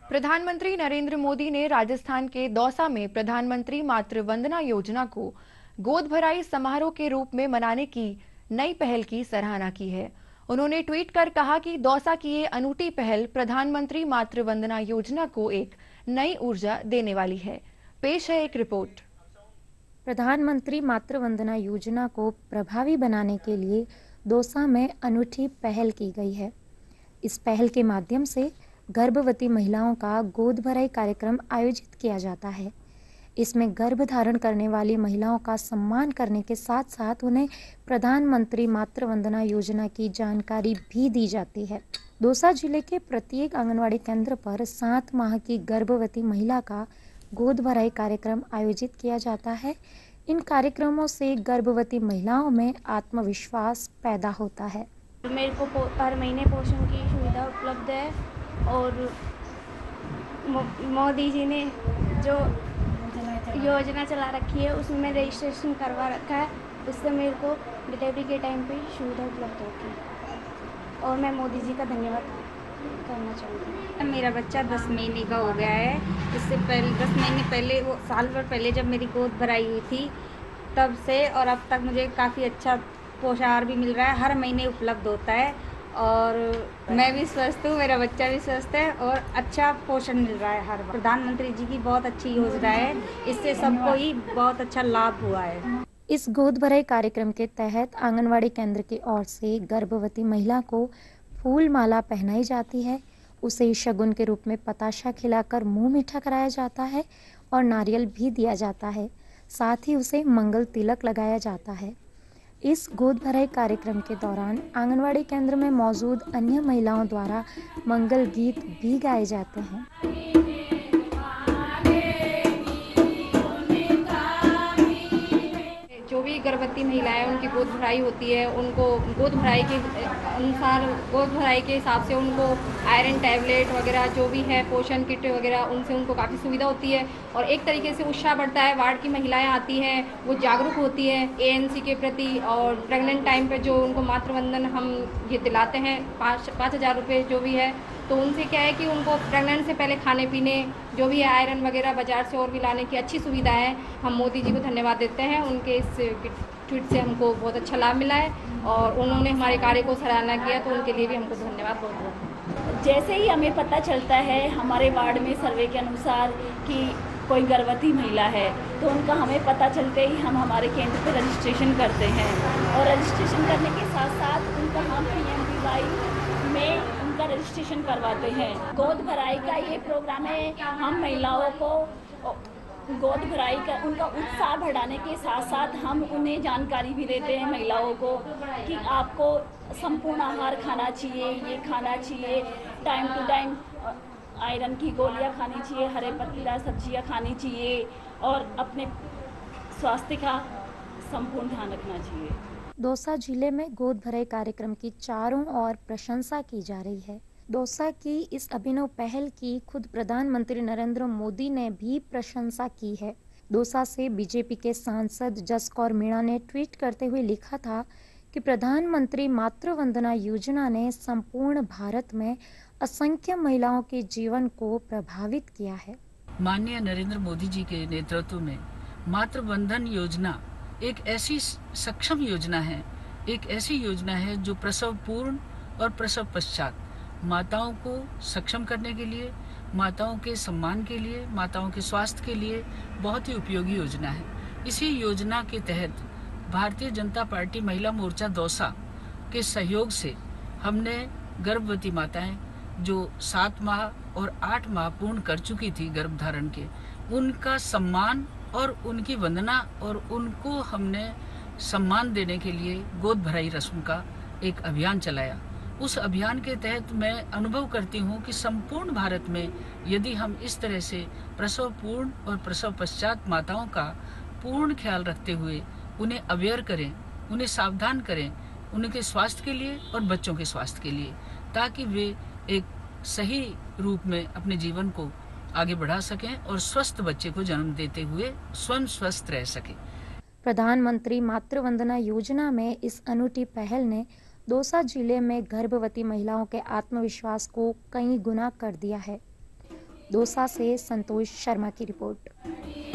प्रधानमंत्री नरेंद्र मोदी ने राजस्थान के दौसा में प्रधानमंत्री मातृ वंदना योजना को गोद भराई समारोह के रूप में मनाने की नई पहल की सराहना की है। उन्होंने ट्वीट कर कहा कि दौसा की ये अनूठी पहल प्रधानमंत्री मातृ वंदना योजना को एक नई ऊर्जा देने वाली है। पेश है एक रिपोर्ट। प्रधानमंत्री मातृ वंदना योजना को प्रभावी बनाने के लिए दौसा में अनूठी पहल की गई है। इस पहल के माध्यम से गर्भवती महिलाओं का गोद भराई कार्यक्रम आयोजित किया जाता है। इसमें गर्भ धारण करने वाली महिलाओं का सम्मान करने के साथ साथ उन्हें प्रधानमंत्री मातृ वंदना योजना की जानकारी भी दी जाती है। दौसा जिले के प्रत्येक आंगनवाड़ी केंद्र पर 7 माह की गर्भवती महिला का गोद भराई कार्यक्रम आयोजित किया जाता है। इन कार्यक्रमों से गर्भवती महिलाओं में आत्मविश्वास पैदा होता है। मेरे को हर महीने पोषण की सुविधा उपलब्ध है और मोदी जी ने जो योजना चला रखी है उसमें रजिस्ट्रेशन करवा रखा है। उससे मेरे को डिलीवरी के टाइम पे सुविधा उपलब्ध होती है और मैं मोदी जी का धन्यवाद करना चाहूँगी। मेरा बच्चा 10 महीने का हो गया है। इससे पहले 10 महीने पहले, वो साल भर पहले जब मेरी गोद भराई हुई थी तब से और अब तक मुझे काफ़ी अच्छा पोषण आहार भी मिल रहा है, हर महीने उपलब्ध होता है और मैं भी स्वस्थ हूँ, मेरा बच्चा भी स्वस्थ है और अच्छा पोषण मिल रहा है हर बार। प्रधानमंत्री जी की बहुत अच्छी योजना है, इससे सबको ही बहुत अच्छा लाभ हुआ है। इस गोद भराई कार्यक्रम के तहत आंगनवाड़ी केंद्र की ओर से गर्भवती महिला को फूल माला पहनाई जाती है, उसे शगुन के रूप में पताशा खिलाकर मुंह मीठा कराया जाता है और नारियल भी दिया जाता है। साथ ही उसे मंगल तिलक लगाया जाता है। इस गोद भराई कार्यक्रम के दौरान आंगनवाड़ी केंद्र में मौजूद अन्य महिलाओं द्वारा मंगल गीत भी गाए जाते हैं। जो भी गर्भवती महिलाएं उनकी गोद भराई होती है, उनको गोद भराई के अनुसार, गोद भराई के हिसाब से उनको आयरन टैबलेट वगैरह जो भी है, पोषण किट वगैरह, उनसे उनको काफ़ी सुविधा होती है और एक तरीके से उत्साह बढ़ता है। वार्ड की महिलाएं आती हैं, वो जागरूक होती हैं एएनसी के प्रति और प्रेग्नेंट टाइम पे जो उनको मातृवंदन हम ये दिलाते हैं 5,000 रुपये जो भी है, तो उनसे क्या है कि उनको प्रेग्नेंट से पहले खाने पीने जो भी है आयरन वगैरह बाज़ार से और भी लाने की अच्छी सुविधा है। हम मोदी जी को धन्यवाद देते हैं, उनके इस ट्वीट से हमको बहुत अच्छा लाभ मिला है और उन्होंने हमारे कार्य को सराहना किया, तो उनके लिए भी हमको धन्यवाद बहुत बहुत। जैसे ही हमें पता चलता है हमारे वार्ड में सर्वे के अनुसार कि कोई गर्भवती महिला है तो उनका हमें पता चलते ही हम हमारे केंद्र पर रजिस्ट्रेशन करते हैं और रजिस्ट्रेशन करने के साथ साथ उनका हम PMBY में उनका रजिस्ट्रेशन करवाते हैं। गोद भराई का ये प्रोग्राम है, हम महिलाओं को गोद भराई का उनका उत्साह बढ़ाने के साथ साथ हम उन्हें जानकारी भी देते हैं महिलाओं को कि आपको संपूर्ण आहार खाना चाहिए, ये खाना चाहिए, टाइम टू टाइम आयरन की गोलियां खानी चाहिए, हरे पत्तेदार सब्जियां खानी चाहिए और अपने स्वास्थ्य का संपूर्ण ध्यान रखना चाहिए। दौसा जिले में गोद भराई कार्यक्रम की चारों ओर प्रशंसा की जा रही है। दौसा की इस अभिनव पहल की खुद प्रधानमंत्री नरेंद्र मोदी ने भी प्रशंसा की है। दौसा से बीजेपी के सांसद जसकौर मीणा ने ट्वीट करते हुए लिखा था कि प्रधानमंत्री मातृ वंदना योजना ने संपूर्ण भारत में असंख्य महिलाओं के जीवन को प्रभावित किया है। माननीय नरेंद्र मोदी जी के नेतृत्व में मातृ वंदन योजना एक ऐसी सक्षम योजना है, एक ऐसी योजना है जो प्रसव पूर्व और प्रसव पश्चात माताओं को सक्षम करने के लिए, माताओं के सम्मान के लिए, माताओं के स्वास्थ्य के लिए बहुत ही उपयोगी योजना है। इसी योजना के तहत भारतीय जनता पार्टी महिला मोर्चा दौसा के सहयोग से हमने गर्भवती माताएं जो 7 माह और 8 माह पूर्ण कर चुकी थी गर्भधारण के, उनका सम्मान और उनकी वंदना और उनको हमने सम्मान देने के लिए गोद भराई रस्म का एक अभियान चलाया। उस अभियान के तहत मैं अनुभव करती हूँ कि संपूर्ण भारत में यदि हम इस तरह से प्रसव पूर्ण और प्रसव पश्चात माताओं का पूर्ण ख्याल रखते हुए उन्हें अवेयर करें, उन्हें सावधान करें, उनके स्वास्थ्य के लिए और बच्चों के स्वास्थ्य के लिए, ताकि वे एक सही रूप में अपने जीवन को आगे बढ़ा सकें और स्वस्थ बच्चे को जन्म देते हुए स्वयं स्वस्थ रह सकें। प्रधानमंत्री मातृ वंदना योजना में इस अनूठी पहल ने दौसा जिले में गर्भवती महिलाओं के आत्मविश्वास को कई गुना कर दिया है। दौसा से संतोष शर्मा की रिपोर्ट।